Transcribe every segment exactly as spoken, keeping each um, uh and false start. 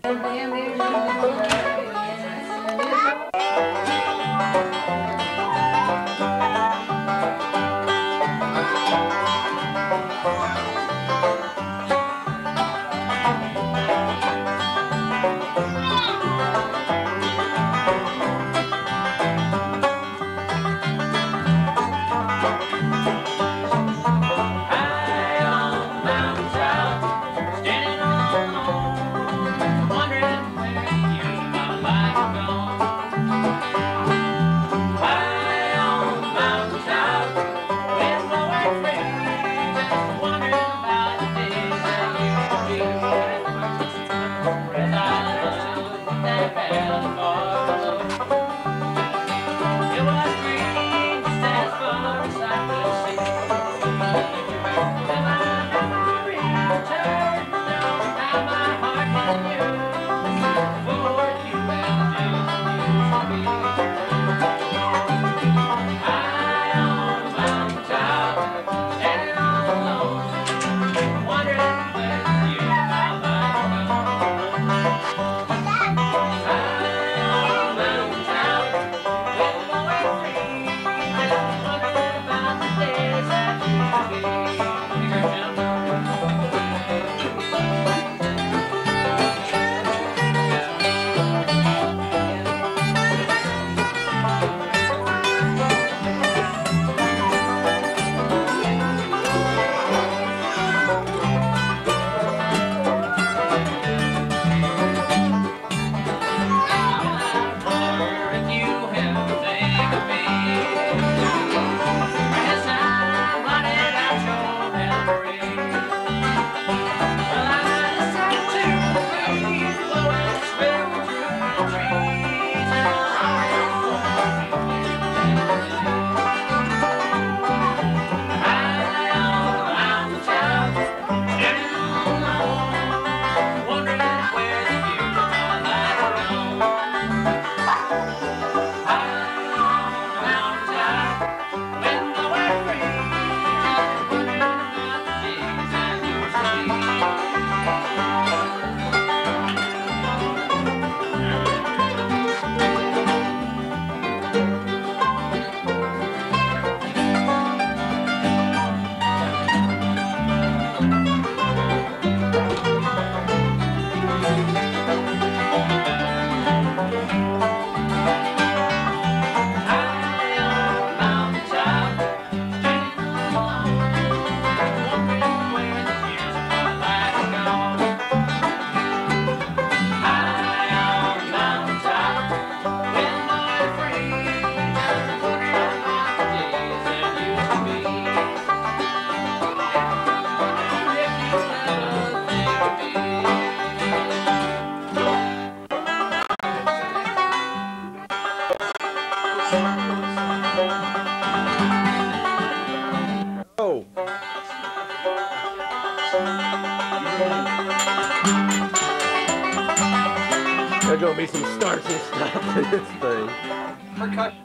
There's gonna be some starts and stops in this thing. Percussion.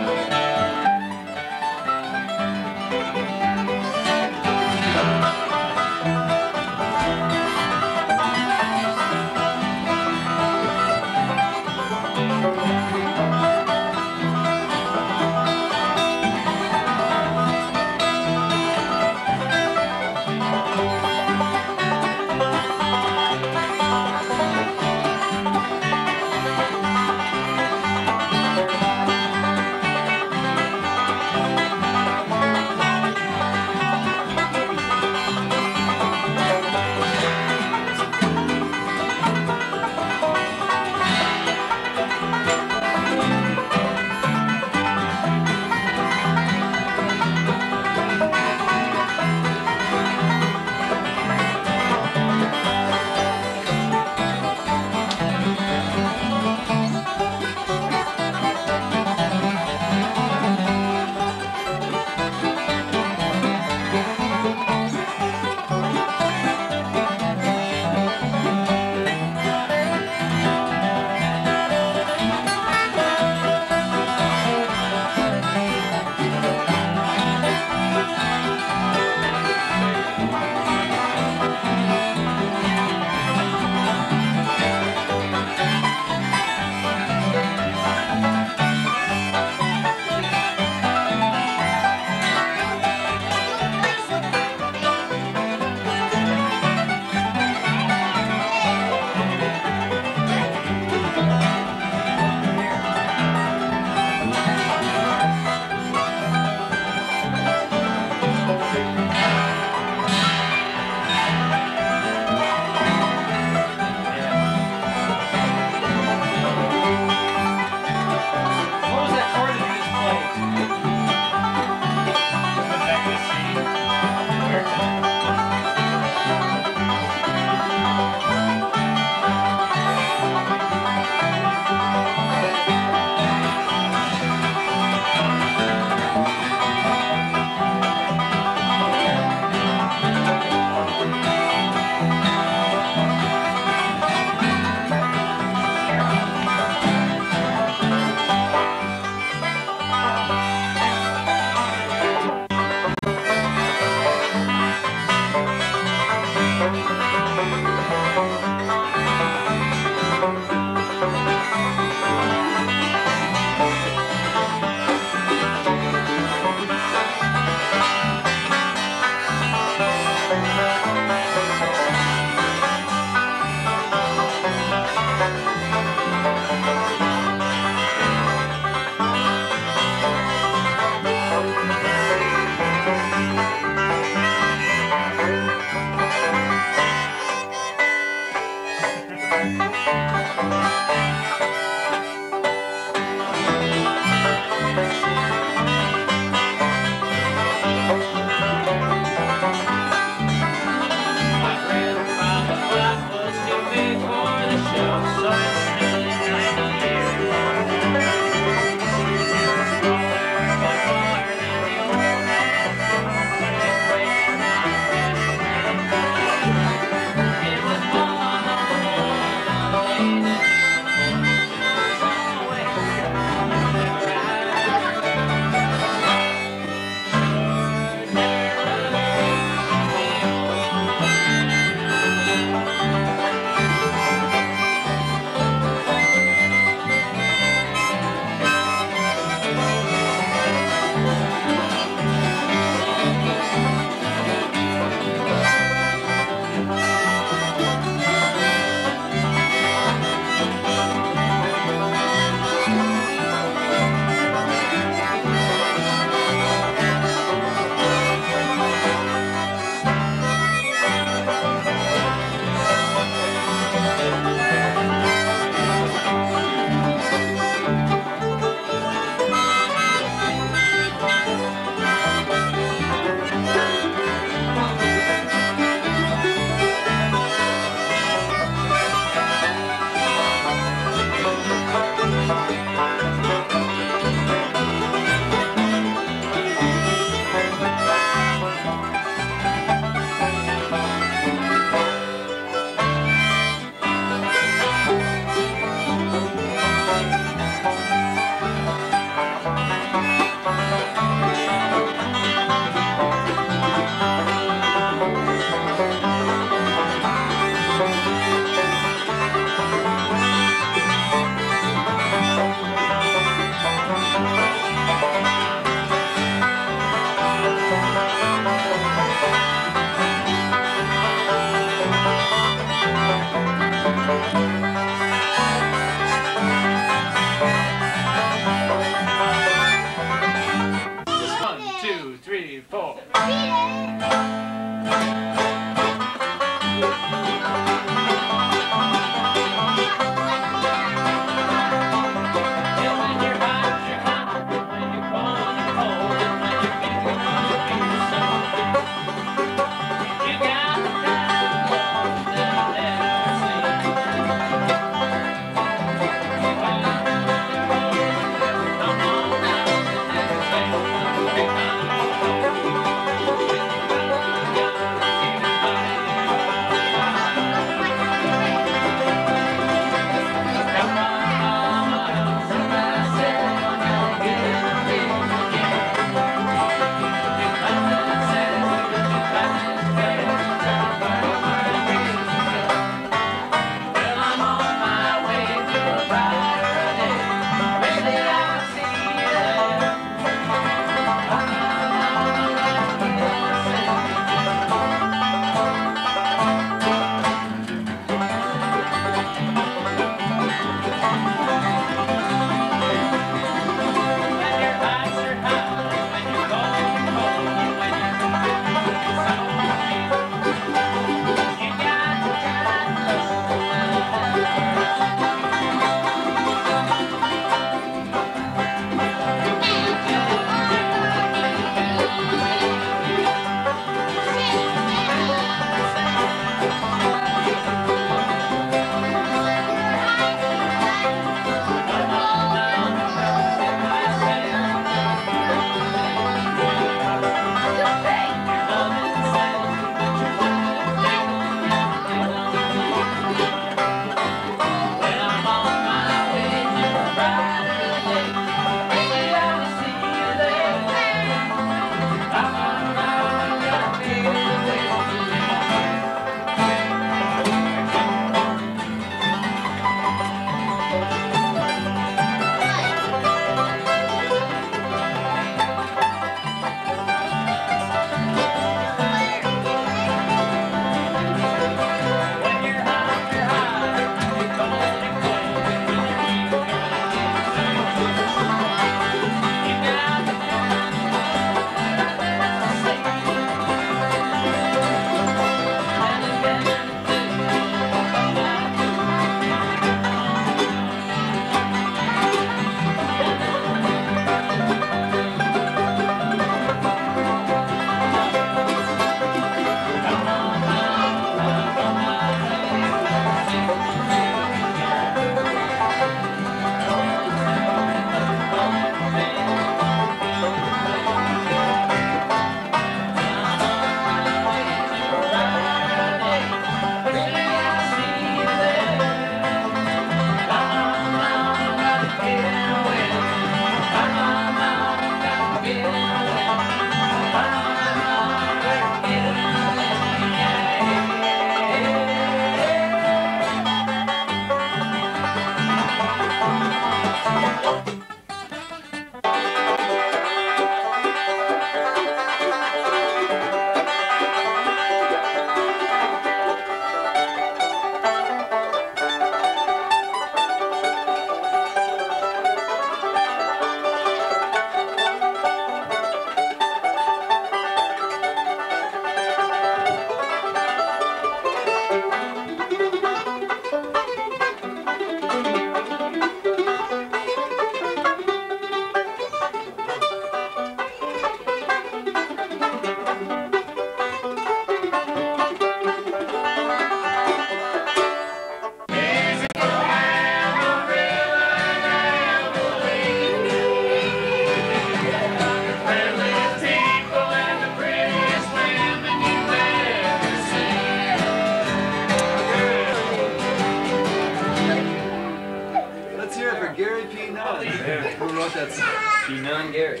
Who wrote that song? None Gary.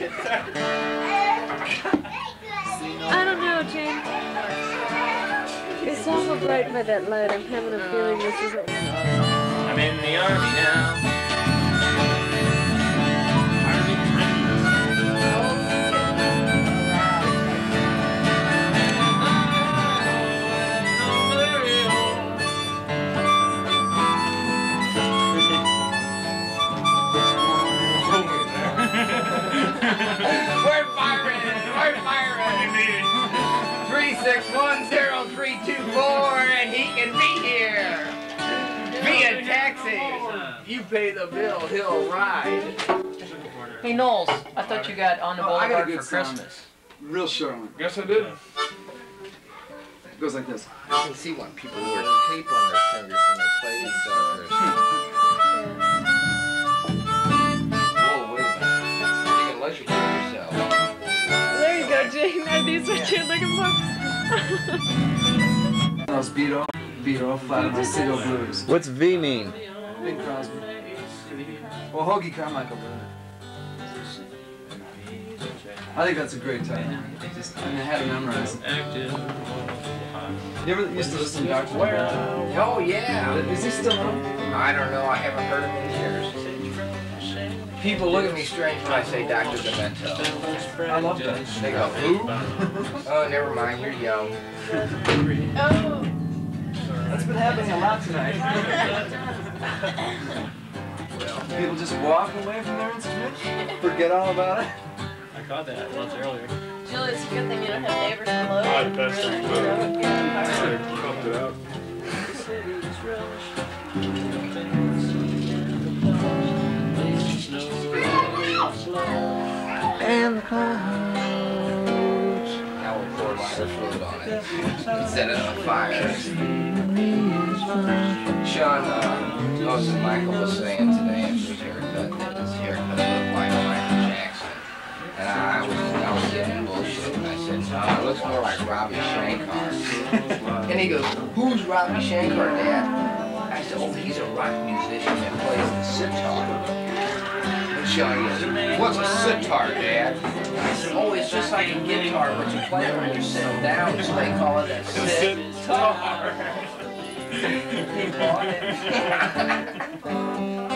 I don't know, Jane. It's awful bright by that light. I'm having a feeling this is. I'm in the army now. Army We're firing! We're firing! three six one zero three two four and he can be here! Via taxi! You pay the bill, he'll ride. Hey Knowles, I thought you got on the Oh, I got a boulevard good for sound. Christmas. Real short one. Yes, I did. It goes like this. I can see when people wear tape on their fingers when they play these suckers. Whoa, wait a minute. Unless you kill yourself. There you go, Jane. Are these what you're looking for? Those Beatle, Beatle, Flatline, Single Blues. What's V mean? Bing Crosby. Well, Hoagie Carmichael did it. I think that's a great title. Just, I mean, I had to memorize it. You ever used to listen to Doctor Demento? Oh, yeah. Is he still on? I don't know. I haven't heard him in years. People look at me strange when I say Doctor Demento. I love that. They go, who? Oh, never mind. You're young. Oh. That's been happening a lot tonight. People just walk away from their instrument, forget all about it. I caught that once earlier. Julie, it's a good thing you don't have neighbors below. Oh, the best thing Really? Yeah. Pumped it out. And the clouds. Now we'll pour lighter fluid on it and set it on fire. Sean, uh, noticed that Michael was saying today after his haircut that his haircut looked like Michael Jackson. And I was, I was getting bullshit, and I said, no, it looks more like Robbie Shankar. And he goes, who's Robbie Shankar, Dad? I said, oh, he's a rock musician that plays the sitar. And Sean goes, what's a sitar, Dad? I said, oh, it's just like a guitar, but you play it when you're sitting down, so they call it a sitar. He bought it.